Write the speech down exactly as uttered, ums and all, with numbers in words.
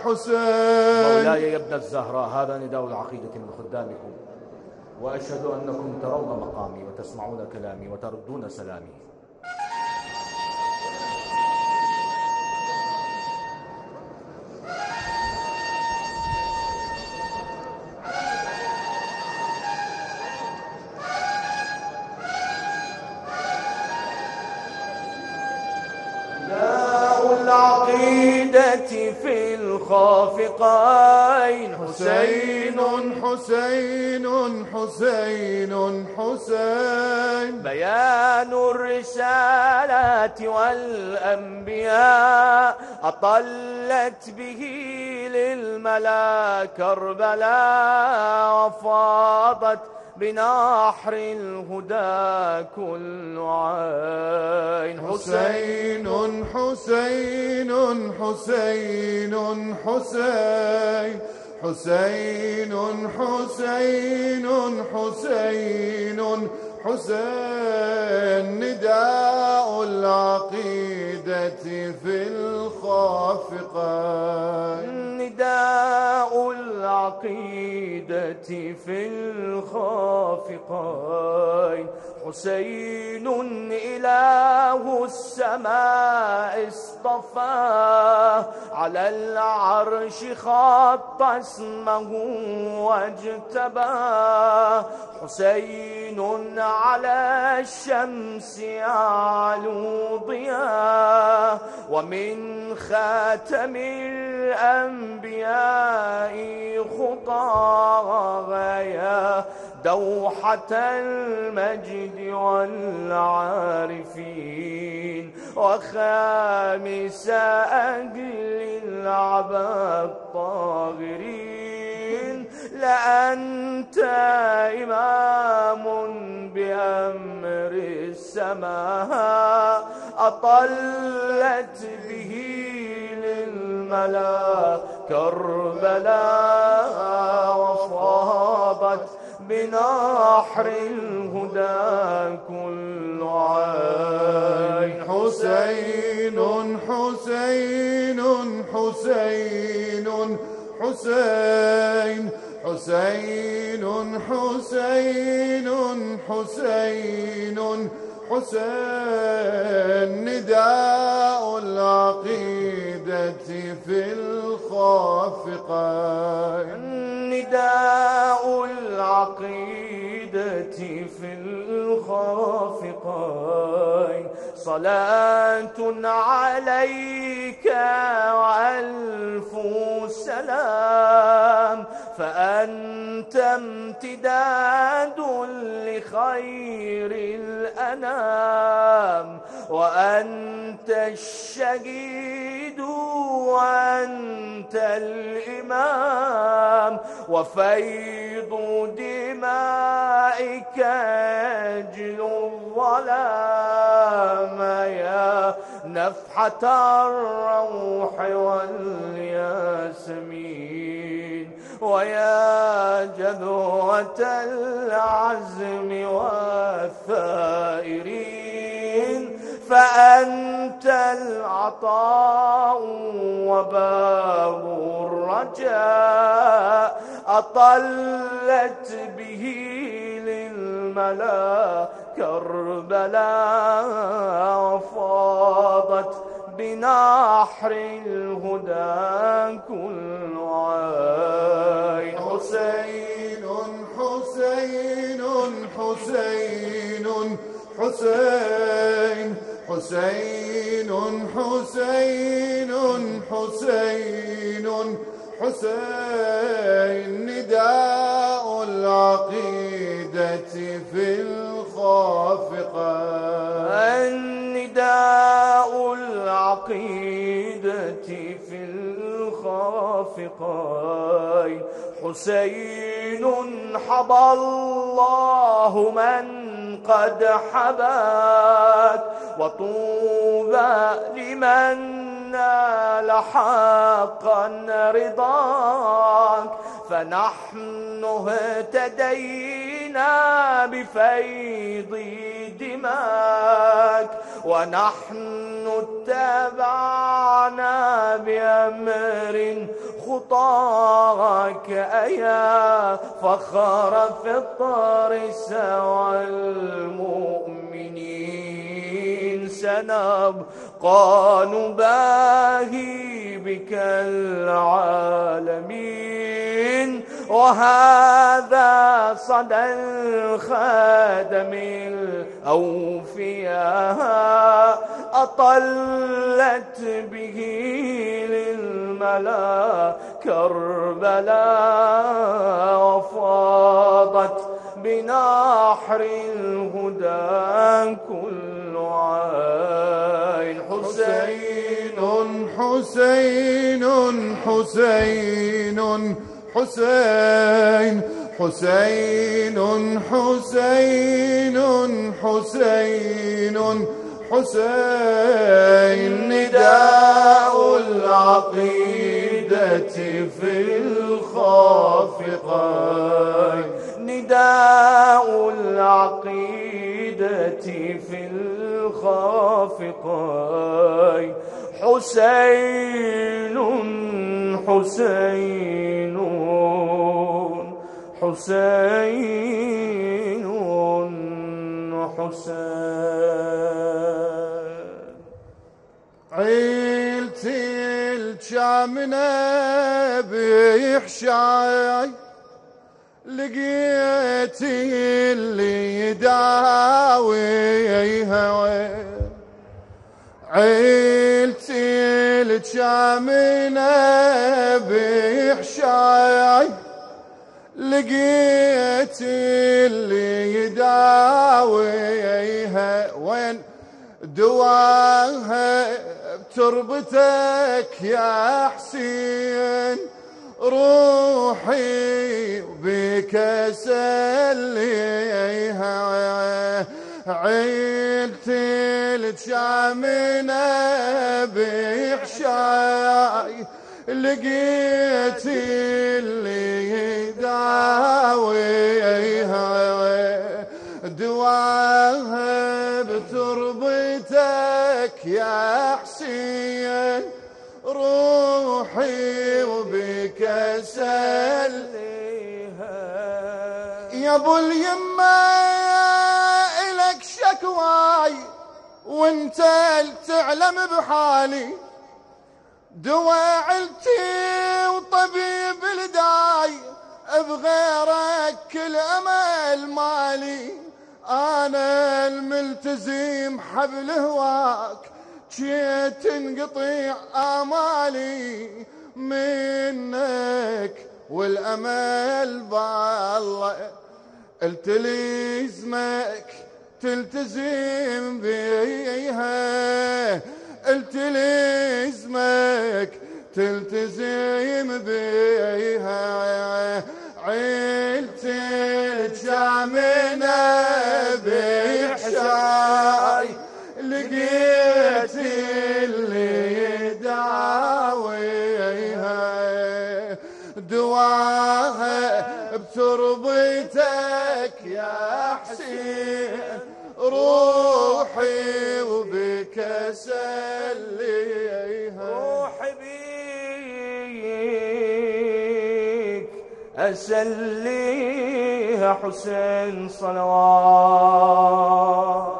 حسين. مولاي يا ابن الزهراء، هذا نداء العقيدة من خدامكم، وأشهد أنكم ترون مقامي وتسمعون كلامي وتردون سلامي. العقيدة في الخافقين حسين حسين حسين حسين. بيان الرسالات والأنبياء أطلت به للملا كربلاء، وفاضت بنحر الهدى كل عين. حسين حسين حسين حسين حسين حسين حسين حسين. نداء العقيدة في الخافقين. نداء العقيدة في الخافقين. حسين إله السماء اصطفاه، على العرش خط اسمه واجتباه. حسين على الشمس يعلو ضياه، ومن خاتم الأنبياء خطاه، يا دوحة المجد والعارفين، وخامس أهل العباد الطاهرين. لأنت إمام بأمر السماء، أطلت به للملا كربلاء، وفاضت بنحر الهدى كل عين. حسين حسين حسين حسين حسين حسين حسين حسين. نداء العقيدة في الخافقين. نداء العقيدة في الخافقين. صلاة عليك وألف سلام، فأنت امتداد لخير الأنام، وأنت الشهيد وأنت الإمام، وفيض دمائك يجلو الظلام، يا نفحة الروح والياسمين، ويا جذوة العزم والثائرين. فأنت العطاء وباب الرجاء، أطلت به للملا كربلاء، وفاضت بنحر الهدى كل عين. حسين حسين حسين حسين حسين حسين حسين حسين. نداء العقيدة في الخافقين. النداء العقيدة في الخافقين. حسين حبى الله من قد حباك، وطوبى لمن نال حقا رضاك. فنحن اهتدينا بفيض دماك، ونحن اتبعنا بأمر خطاك أيا فخر فطر سوى المؤمنين سنبقى نباهي بك العالمين وهذا صدى الخادم الأوفياء أطلت به للملا كربلاء وفاضت بنحر الهدى كل عين حسين حسين حسين حسين حسين حسين حسين حسين نداء العقيدة في الخافقين نداء العقيدة في الخافقين حسين حسين حسين حسين عيلتي الشامنة بيحشاي لقيتي اللي يداويها عيلتي الشامنة بيحشاي لقيت اللي يداويها وين دواها بتربتك يا حسين روحي بك سليها عيلتي الشامنة بحشاي لقيت اللي يداويها دواها بتربتك يا حسين روحي وبك سليها يا ابو اليمه الك شكواي وانت تعلم بحالي دوا عيلتي وطبيب الداي بغيرك كل امل مالي انا الملتزم حبل هواك جيت تنقطع امالي منك والامل بالله قلت لي اسمك تلتزم بيها قلت لي اسمك تلتزم بيها عيلتي الشامنة بحشاي لقيت اللي يداويها دواها بتربتك يا حسين روحي وبك سليها روحي بيك أسليها حسين صلوات